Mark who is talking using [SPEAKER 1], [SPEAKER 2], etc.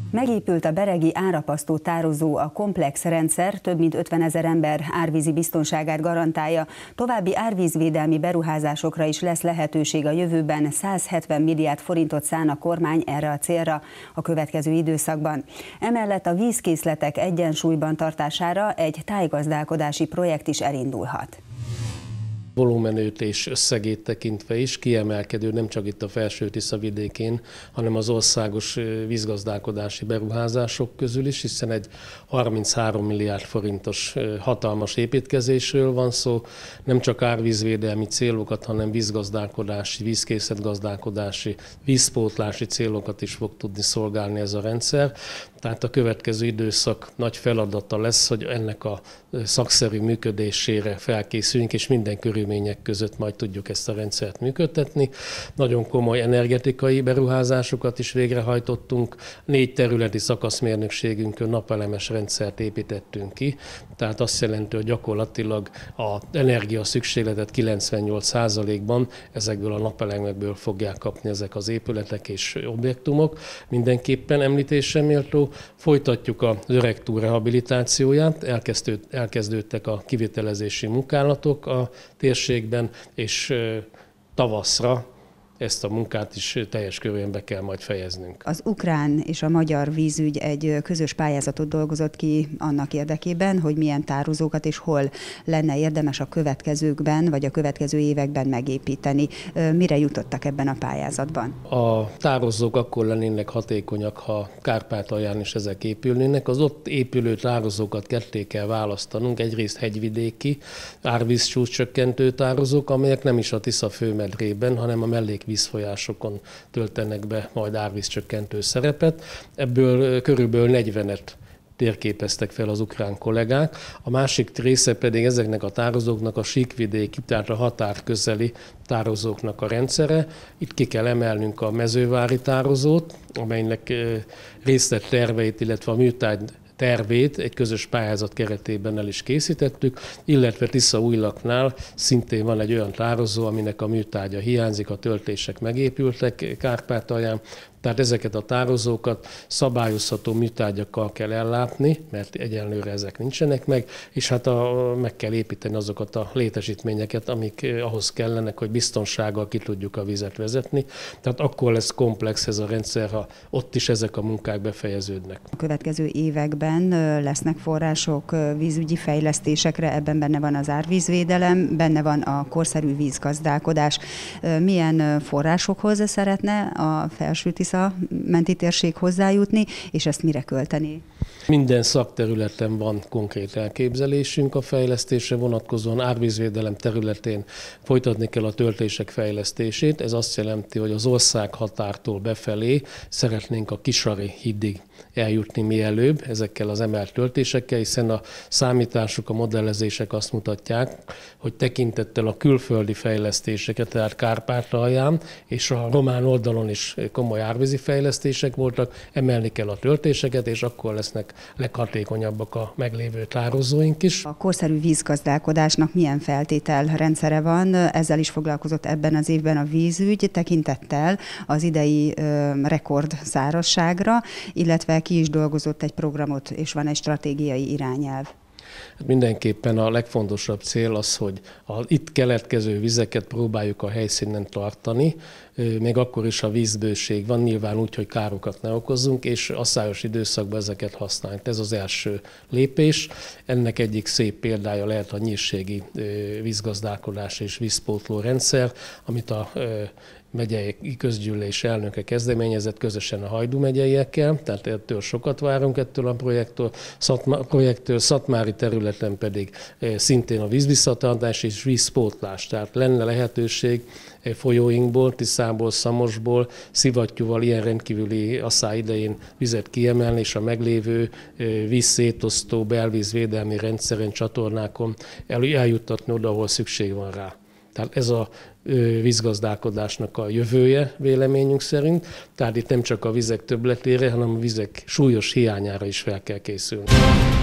[SPEAKER 1] Megépült a beregi árapasztó tározó, a komplex rendszer több mint 50 000 ember árvízi biztonságát garantálja. További árvízvédelmi beruházásokra is lesz lehetőség a jövőben, 170 milliárd forintot szán a kormány erre a célra a következő időszakban. Emellett a vízkészletek egyensúlyban tartására egy tájgazdálkodási projekt is elindulhat.
[SPEAKER 2] Volumenőt és összegét tekintve is kiemelkedő nem csak itt a Felső-Tisza vidékén, hanem az országos vízgazdálkodási beruházások közül is, hiszen egy 33 milliárd forintos hatalmas építkezésről van szó, nem csak árvízvédelmi célokat, hanem vízgazdálkodási, vízkészletgazdálkodási, vízpótlási célokat is fog tudni szolgálni ez a rendszer. Tehát a következő időszak nagy feladata lesz, hogy ennek a szakszerű működésére felkészüljünk, és minden körülmények között majd tudjuk ezt a rendszert működtetni. Nagyon komoly energetikai beruházásokat is végrehajtottunk. 4 területi szakaszmérnökségünkön napelemes rendszert építettünk ki, tehát azt jelenti, hogy gyakorlatilag az energia szükségletet 98%-ban ezekből a napelemekből fogják kapni ezek az épületek és objektumok. Mindenképpen említésre méltó. Folytatjuk az öreg túl rehabilitációját, elkezdődtek a kivitelezési munkálatok a térségben, és tavaszra ezt a munkát is teljes körűen be kell majd fejeznünk.
[SPEAKER 1] Az ukrán és a magyar vízügy egy közös pályázatot dolgozott ki annak érdekében, hogy milyen tározókat és hol lenne érdemes a következőkben vagy a következő években megépíteni. Mire jutottak ebben a pályázatban?
[SPEAKER 2] A tározók akkor lennének hatékonyak, ha Kárpátalján is ezek épülnének. Az ott épülő tározókat ketté kell választanunk. Egyrészt hegyvidéki árvízcsúcscsökkentő tározók, amelyek nem is a Tisza főmedrében, hanem a vízfolyásokon töltenek be majd árvízcsökkentő szerepet. Ebből körülbelül 40-et térképeztek fel az ukrán kollégák. A másik része pedig ezeknek a tározóknak a síkvidéki, tehát a határközeli tározóknak a rendszere. Itt ki kell emelnünk a mezővári tározót, amelynek részletterveit, illetve a műtárgy tervét egy közös pályázat keretében el is készítettük, illetve Tisza-Újlaknál szintén van egy olyan tározó, aminek a műtárgya hiányzik, a töltések megépültek Kárpátalján, tehát ezeket a tározókat szabályozható műtárgyakkal kell ellátni, mert egyenlőre ezek nincsenek meg, és hát meg kell építeni azokat a létesítményeket, amik ahhoz kellenek, hogy biztonsággal ki tudjuk a vizet vezetni. Tehát akkor lesz komplex ez a rendszer, ha ott is ezek a munkák befejeződnek.
[SPEAKER 1] A következő években lesznek források vízügyi fejlesztésekre, ebben benne van az árvízvédelem, benne van a korszerű vízgazdálkodás. Milyen forrásokhoz szeretne a Felső-Tisza menti térség hozzájutni, és ezt mire költeni?
[SPEAKER 2] Minden szakterületen van konkrét elképzelésünk a fejlesztésre vonatkozóan. Árvízvédelem területén folytatni kell a töltések fejlesztését. Ez azt jelenti, hogy az ország határtól befelé szeretnénk a Kisari hídig eljutni mielőbb ezekkel az emelt töltésekkel, hiszen a számítások, a modellezések azt mutatják, hogy tekintettel a külföldi fejlesztéseket, tehát Kárpátalján és a román oldalon is komoly árvízi fejlesztések voltak, emelni kell a töltéseket, és akkor lesznek leghatékonyabbak a meglévő tározóink is.
[SPEAKER 1] A korszerű vízgazdálkodásnak milyen feltételrendszere van? Ezzel is foglalkozott ebben az évben a vízügy, tekintettel az idei rekord szárazságra, illetve ki is dolgozott egy programot, és van egy stratégiai irányelv.
[SPEAKER 2] Mindenképpen a legfontosabb cél az, hogy az itt keletkező vizeket próbáljuk a helyszínen tartani, még akkor is, ha vízbőség van, nyilván úgy, hogy károkat ne okozzunk, és asszályos időszakban ezeket használjuk. Ez az első lépés. Ennek egyik szép példája lehet a nyírségi vízgazdálkodás és vízpótló rendszer, amit a megyei közgyűlés elnöke kezdeményezett közösen a Hajdú megyeiekkel, tehát ettől sokat várunk ettől a projektől, Szatmári területen pedig szintén a vízvisszatartás és vízpótlás, tehát lenne lehetőség folyóinkból, Tiszából, Szamosból, szivattyúval ilyen rendkívüli asszály idején vizet kiemelni, és a meglévő vízszétosztó belvízvédelmi rendszeren, csatornákon eljuttatni oda, ahol szükség van rá. Tehát ez a vízgazdálkodásnak a jövője véleményünk szerint. Tehát itt nem csak a vizek többletére, hanem a vizek súlyos hiányára is fel kell készülni.